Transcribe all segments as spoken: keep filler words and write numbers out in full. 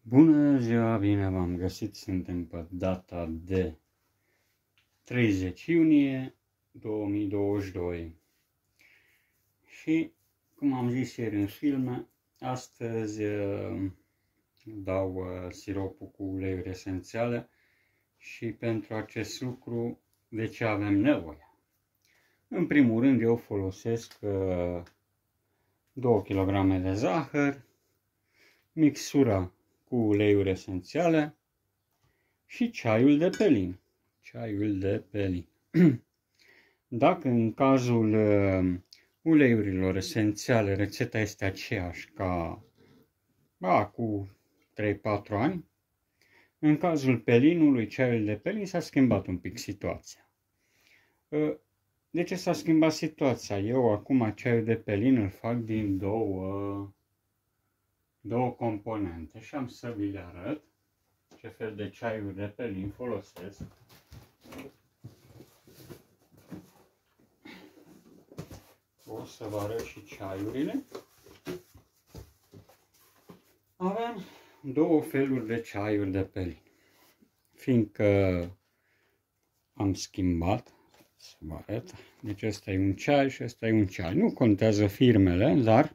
Bună ziua, bine v-am găsit, suntem pe data de treizeci iunie două mii douăzeci și doi și, cum am zis ieri în filme, astăzi uh, dau uh, siropul cu uleiuri esențiale și pentru acest lucru de ce avem nevoie? În primul rând eu folosesc uh, două kilograme de zahăr, mixura cu uleiuri esențiale și ceaiul de pelin. Ceaiul de pelin. Dacă în cazul uh, uleiurilor esențiale rețeta este aceeași ca acum trei patru ani, în cazul pelinului, ceaiul de pelin, s-a schimbat un pic situația. Uh, de ce s-a schimbat situația? Eu acum ceaiul de pelin îl fac din două două componente și am să vi le arăt ce fel de ceaiuri de pelin folosesc. O să vă arăt și ceaiurile. Avem două feluri de ceaiuri de pelin. Fiindcă am schimbat, să vă arăt, deci ăsta e un ceai și ăsta e un ceai. Nu contează firmele, dar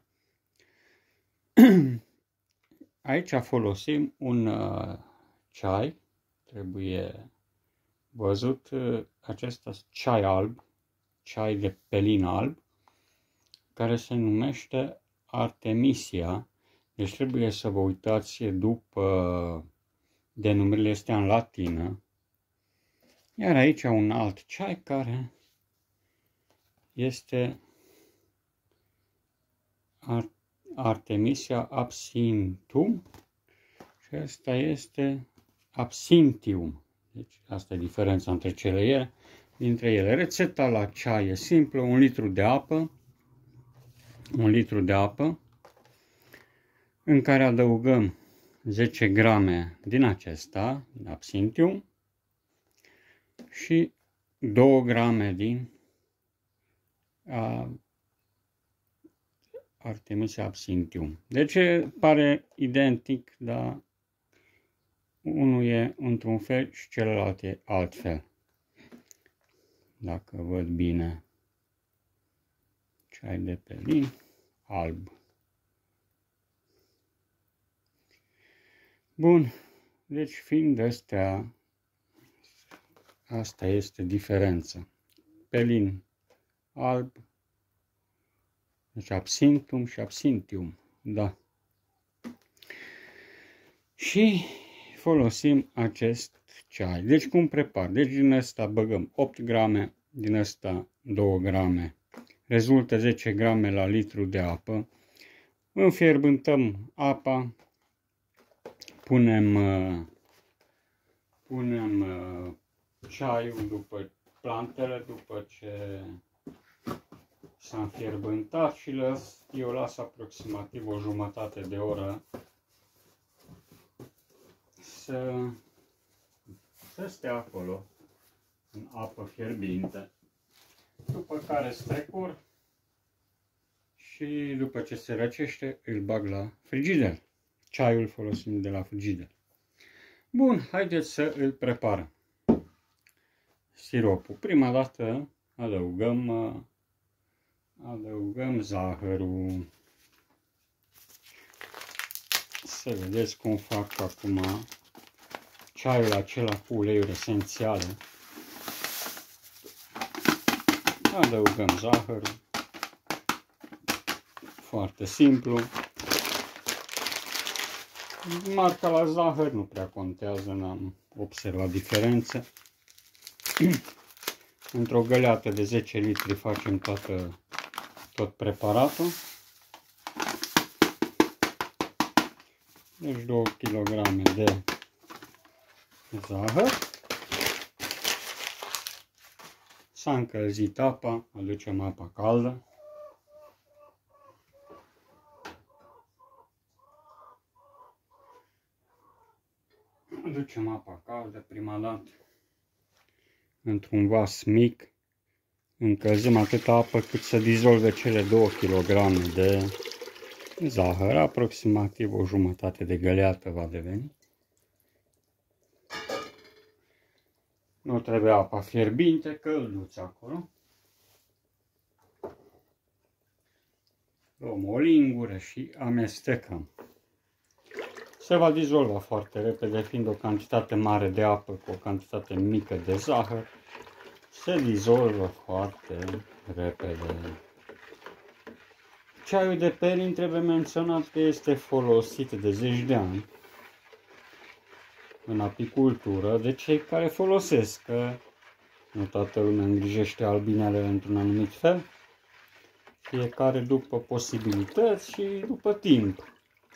aici folosim un uh, ceai, trebuie văzut, uh, acesta ceai alb, ceai de pelin alb, care se numește Artemisia. Deci trebuie să vă uitați după denumirile astea în latină. Iar aici un alt ceai care este Artemisia. Artemisia absinthium și asta este absinthium. Deci asta e diferența între cele ele, dintre ele. Rețeta la ceai e simplă, un litru de apă, un litru de apă în care adăugăm zece grame din acesta, din absinthium, și două grame din a, Artemisia absinthium. Deci pare identic, dar unul e într-un fel și celălalt e altfel. Dacă văd bine, ceai de pelin alb. Bun, deci fiind astea, asta este diferența. Pelin alb, deci absinthium și absinthium, da. Și folosim acest ceai. Deci cum prepar? Deci din ăsta băgăm opt grame, din ăsta două grame. Rezultă zece grame la litru de apă. Înfierbântăm apa. Punem, punem ceaiul după plantele, după ce s-a înfierbântat și las, eu las aproximativ o jumătate de oră să, să stea acolo în apă fierbinte. După care strecor și după ce se răcește îl bag la frigider. Ceaiul folosim de la frigider. Bun, haideți să îl preparăm. Siropul. Prima dată adăugăm Adăugăm zahărul. Să vedeți cum fac acum ceaiul acela cu uleiuri esențiale. Adăugăm zahărul. Foarte simplu. Marca la zahăr nu prea contează, n-am observat diferență. Într-o găleată de zece litri facem toată tot preparatul. Deci două kilograme de zahăr. S-a încălzit apa, aducem apa caldă. Aducem apa caldă prima dată într-un vas mic. Încălzim atâta apă cât să dizolve cele două kilograme de zahăr, aproximativ o jumătate de găleată va deveni. Nu trebuie apa fierbinte, călduță acolo. Luăm o lingură și amestecăm. Se va dizolva foarte repede, fiind o cantitate mare de apă cu o cantitate mică de zahăr. Se dizolvă foarte repede. Ceaiul de pelin trebuie menționat că este folosit de zeci de ani în apicultură de cei care folosesc, că nu toată lumea îngrijește albinele într-un anumit fel, fiecare după posibilități și după timp.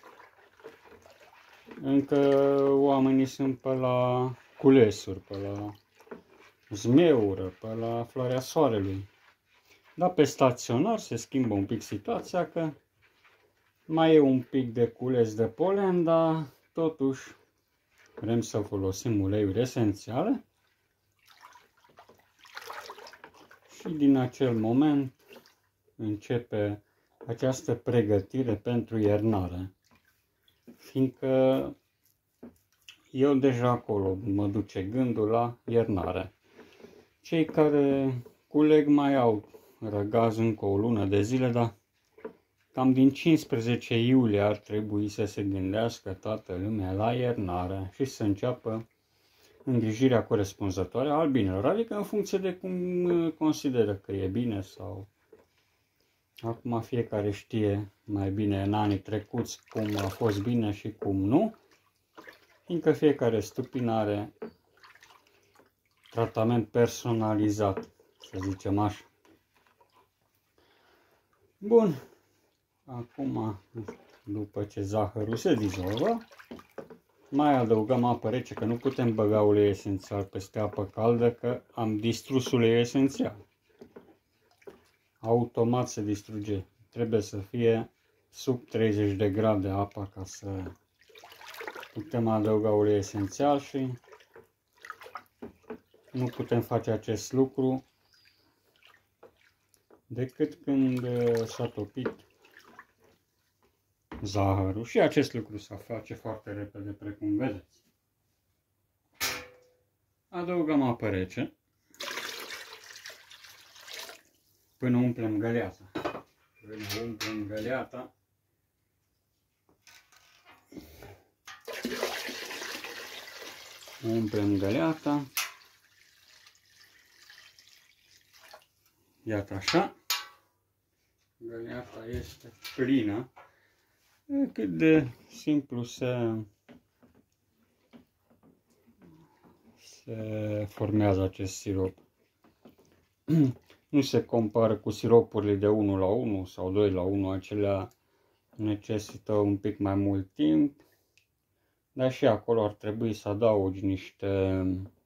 Încă oamenii sunt pe la culesuri, pe la zmeură, pe la floarea soarelui. Dar pe staționar se schimbă un pic situația, că mai e un pic de cules de polen, dar totuși vrem să folosim uleiuri esențiale. Și din acel moment începe această pregătire pentru iernare. Fiindcă eu deja acolo mă duce gândul la iernare. Cei care culeg mai au răgaz încă o lună de zile, dar cam din cincisprezece iulie ar trebui să se gândească toată lumea la iernare și să înceapă îngrijirea corespunzătoare a albinelor, adică în funcție de cum consideră că e bine sau... Acum fiecare știe mai bine în anii trecuți cum a fost bine și cum nu, fiindcă fiecare stupin are tratament personalizat, să zicem așa. Bun, acum, după ce zahărul se dizolvă, mai adăugăm apă rece, că nu putem băga ulei esențial peste apă caldă, că am distrus uleiul esențial. Automat se distruge. Trebuie să fie sub treizeci de grade apa ca să putem adăuga ulei esențial și nu putem face acest lucru decât când s-a topit zahărul. Și acest lucru se face foarte repede, precum vedeți. Adăugăm apă rece până umplem găleata. Până umplem găleata. Umplem găleata. Iată așa. Găleata este plină. Cât de simplu se, se formează acest sirop. Nu se compară cu siropurile de unu la unu sau doi la unu, acelea necesită un pic mai mult timp, dar și acolo ar trebui să adaugi niște,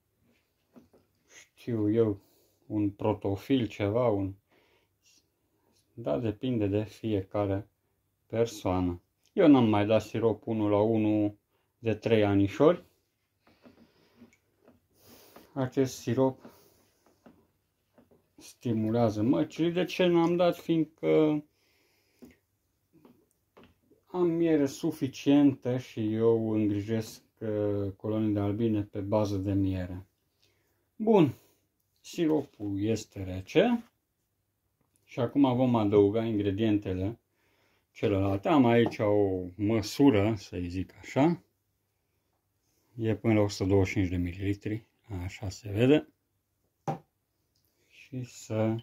știu eu, un protofil, ceva, un... Da, depinde de fiecare persoană. Eu n-am mai dat sirop unu la unu de trei anișori. Acest sirop stimulează măcile. De ce n-am dat? Fiindcă am miere suficientă și eu îngrijesc colonii de albine pe bază de miere. Bun, siropul este rece și acum vom adăuga ingredientele celelalte. Am aici o măsură, să-i zic așa, e până la o sută douăzeci și cinci de mililitri, așa se vede. Și să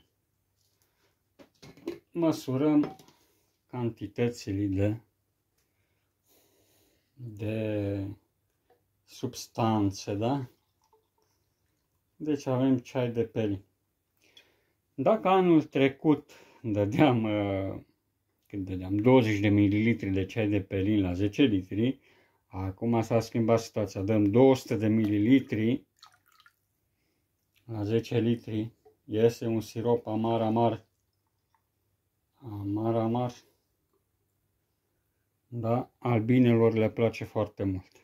măsurăm cantitățile de, de substanțe, da? Deci avem ceai de pelin. Dacă anul trecut dădeam, cât dădeam, douăzeci de mililitri de ceai de pelin la zece litri, acum s-a schimbat situația. Dăm două sute de mililitri la zece litri. Iese un sirop amar-amar. Amar-amar. Da, albinelor le place foarte mult.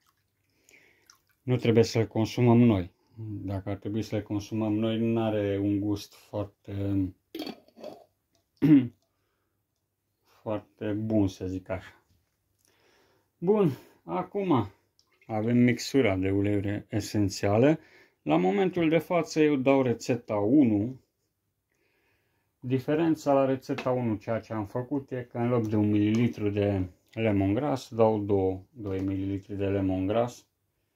Nu trebuie să-l consumăm noi. Dacă ar trebui să le consumăm noi, nu are un gust foarte foarte bun, să zic așa. Bun, acum avem mixtura de uleiuri esențiale. La momentul de față eu dau rețeta unu. Diferența la rețeta unu, ceea ce am făcut, e că în loc de un mililitru de lemongrass, dau doi mililitri de lemongrass.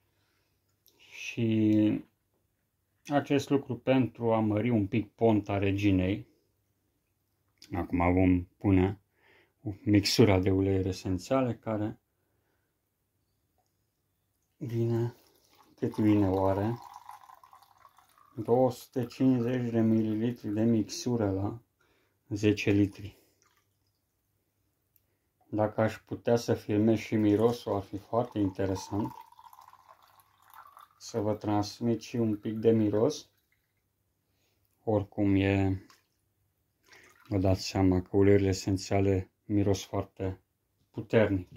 Și acest lucru pentru a mări un pic ponta reginei. Acum vom pune mixura de uleiuri esențiale care vine, cât vine oare? două sute cincizeci de mililitri de mixură la zece litri. Dacă aș putea să filmez și mirosul, ar fi foarte interesant. Să vă transmit și un pic de miros. Oricum e, vă dați seama că uleiurile esențiale miros foarte puternic.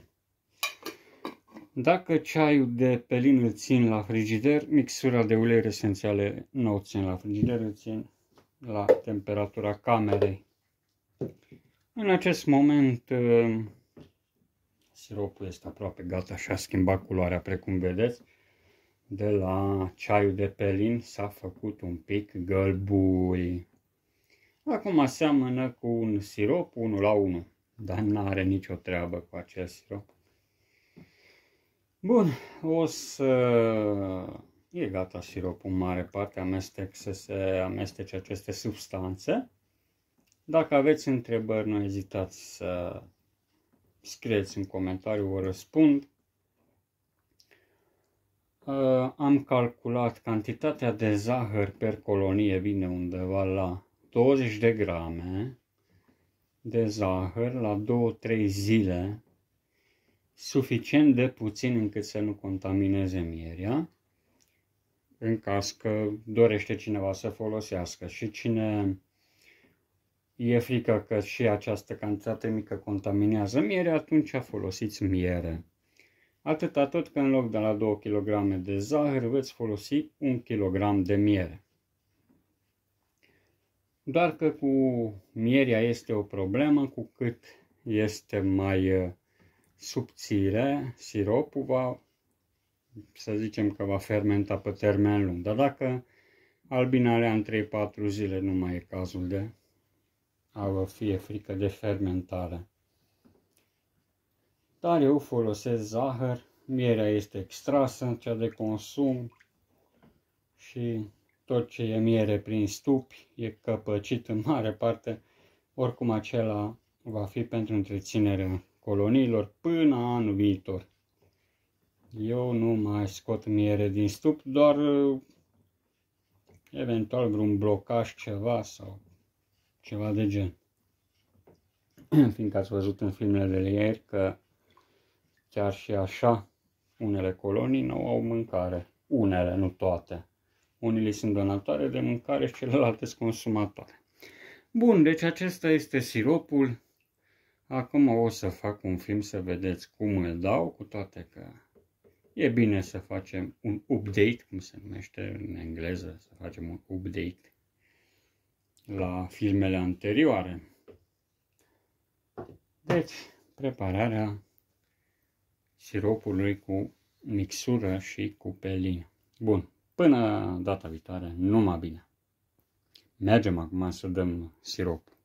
Dacă ceaiul de pelin îl țin la frigider, mixura de uleiuri esențiale nu o țin la frigider, îl țin la temperatura camerei. În acest moment siropul este aproape gata și a schimbat culoarea, precum vedeți. De la ceaiul de pelin s-a făcut un pic gălbui. Acum seamănă cu un sirop unu la unu, dar nu are nicio treabă cu acest sirop. Bun, o să... e gata siropul în mare parte, amestec să se amestece aceste substanțe. Dacă aveți întrebări, nu ezitați să scrieți în comentariu, vă răspund. Uh, am calculat cantitatea de zahăr per colonie, vine undeva la douăzeci de grame de zahăr la două trei zile, suficient de puțin încât să nu contamineze mierea, în caz că dorește cineva să folosească. Și cine e frică că și această cantitate mică contaminează mierea, atunci folosiți miere. Atâta tot că în loc de la două kilograme de zahăr veți folosi un kilogram de miere. Doar că cu mierea este o problemă, cu cât este mai subțire, siropul va, să zicem că va fermenta pe termen lung. Dar dacă albinarea în trei patru zile nu mai e cazul de a vă fie frică de fermentare. Dar eu folosesc zahăr, mierea este extrasă, cea de consum, și tot ce e miere prin stupi e căpăcit în mare parte, oricum acela va fi pentru întreținerea coloniilor până anul viitor. Eu nu mai scot miere din stup, doar eventual vreun blocaj ceva sau ceva de gen. Fiindcă ați văzut în filmele de ieri că chiar și așa unele colonii nu au mâncare. Unele, nu toate. Unele sunt donatoare de mâncare și celelalte sunt consumatoare. Bun, deci acesta este siropul. Acum o să fac un film să vedeți cum îl dau, cu toate că e bine să facem un update, cum se numește în engleză, să facem un update la filmele anterioare. Deci, prepararea siropului cu mixură și cu pelin. Bun, până data viitoare, numai bine. Mergem acum să dăm siropul.